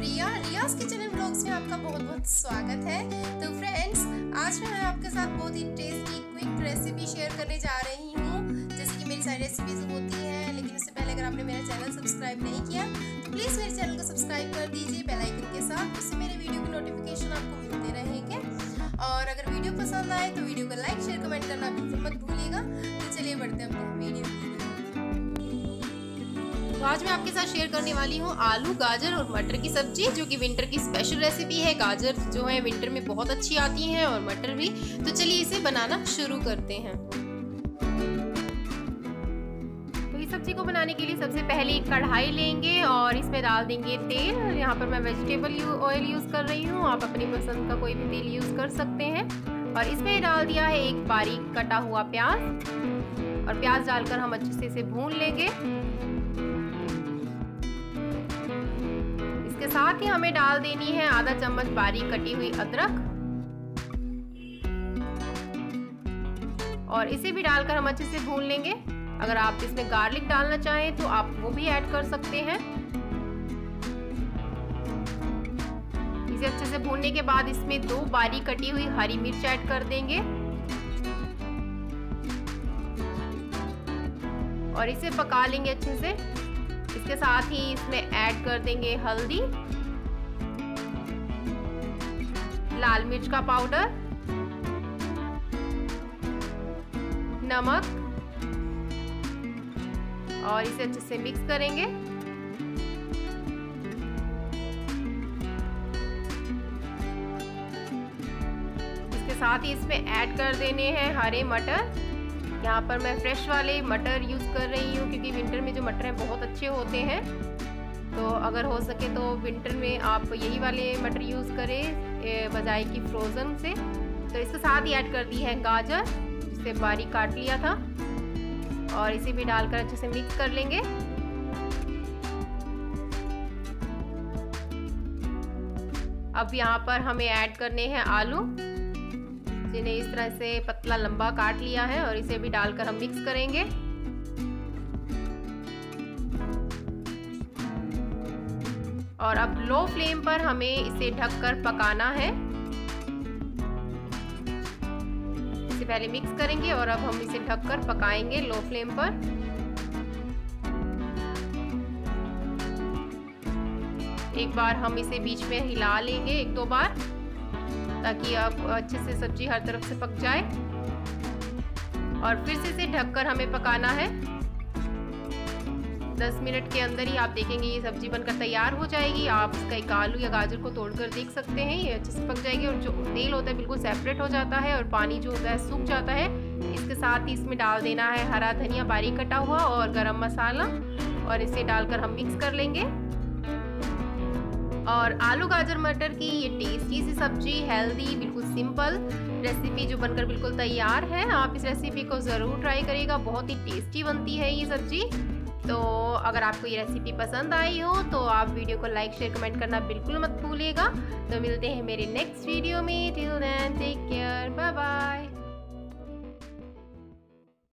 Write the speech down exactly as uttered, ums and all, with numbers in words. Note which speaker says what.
Speaker 1: Riya Riyaz kitchen and vlogs में आपका बहुत बहुत स्वागत है। तो फ्रेंड्स, आज मैं आपके साथ बहुत ही टेस्टी क्विक रेसिपी शेयर करने जा रही हूँ। जैसे कि मेरी सारी रेसिपीज होती हैं, लेकिन उससे पहले अगर आपने मेरा चैनल सब्सक्राइब नहीं किया तो प्लीज़ मेरे चैनल को सब्सक्राइब कर दीजिए बेल आइकन के साथ। उससे मेरे वीडियो की नोटिफिकेशन आपको मिलते रहेंगे। और अगर वीडियो पसंद आए तो वीडियो को लाइक शेयर कमेंट करना बिल्कुल मत भूलिएगा। तो चलिए बढ़ते हैं अपने वीडियो की। तो आज मैं आपके साथ शेयर करने वाली हूँ आलू गाजर और मटर की सब्जी, जो कि विंटर की स्पेशल रेसिपी है। गाजर जो है विंटर में बहुत अच्छी आती हैं और मटर भी। तो चलिए इसे बनाना शुरू करते हैं। तो इस सब्जी को बनाने के लिए सबसे पहले एक कढ़ाई लेंगे और इसमें डाल देंगे तेल। यहाँ पर मैं वेजिटेबल ऑयल यूज़ कर रही हूँ, आप अपनी पसंद का कोई भी तेल यूज़ कर सकते हैं। और इसमें डाल दिया है एक बारीक कटा हुआ प्याज, और प्याज डालकर हम अच्छे से इसे भून लेंगे। इसके साथ ही हमें डाल देनी है आधा चम्मच बारीक कटी हुई अदरक, और इसे भी डालकर हम अच्छे से भून लेंगे। अगर आप इसमें गार्लिक डालना चाहें तो आप वो भी ऐड कर सकते हैं। इसे अच्छे से भूनने के बाद इसमें दो बारीक कटी हुई हरी मिर्च ऐड कर देंगे, और इसे पका लेंगे अच्छे से। इसके साथ ही इसमें ऐड कर देंगे हल्दी, लाल मिर्च का पाउडर, नमक, और इसे अच्छे से मिक्स करेंगे। इसके साथ ही इसमें ऐड कर देने हैं हरे मटर। यहाँ पर मैं फ्रेश वाले मटर यूज़ कर रही हूँ, क्योंकि विंटर में जो मटर हैं बहुत अच्छे होते हैं। तो अगर हो सके तो विंटर में आप यही वाले मटर यूज़ करें बजाय कि फ्रोज़न से। तो इसके साथ ही ऐड कर दी है गाजर, जिसे बारीक काट लिया था, और इसे भी डालकर अच्छे से मिक्स कर लेंगे। अब यहाँ पर हमें ऐड करने हैं आलू, जिन्हें इस तरह से पतला लंबा काट लिया है, और इसे भी डालकर हम मिक्स करेंगे। और अब लो फ्लेम पर हमें इसे ढककर पकाना है। इसे पहले मिक्स करेंगे और अब हम इसे ढककर पकाएंगे लो फ्लेम पर। एक बार हम इसे बीच में हिला लेंगे एक दो बार, ताकि आप अच्छे से सब्जी हर तरफ से पक जाए। और फिर से इसे ढककर हमें पकाना है। दस मिनट के अंदर ही आप देखेंगे ये सब्जी बनकर तैयार हो जाएगी। आप इसका एक आलू या गाजर को तोड़कर देख सकते हैं, ये अच्छे से पक जाएगी और जो तेल होता है बिल्कुल सेपरेट हो जाता है और पानी जो होता है सूख जाता है। इसके साथ ही इसमें डाल देना है हरा धनिया बारीक कटा हुआ और गरम मसाला, और इसे डालकर हम मिक्स कर लेंगे। और आलू गाजर मटर की ये टेस्टी सी सब्जी, हेल्दी, बिल्कुल सिंपल रेसिपी जो बनकर बिल्कुल तैयार है। आप इस रेसिपी को ज़रूर ट्राई करिएगा, बहुत ही टेस्टी बनती है ये सब्जी। तो अगर आपको ये रेसिपी पसंद आई हो तो आप वीडियो को लाइक शेयर कमेंट करना बिल्कुल मत भूलिएगा। तो मिलते हैं मेरे नेक्स्ट वीडियो में। Till then take care, bye bye.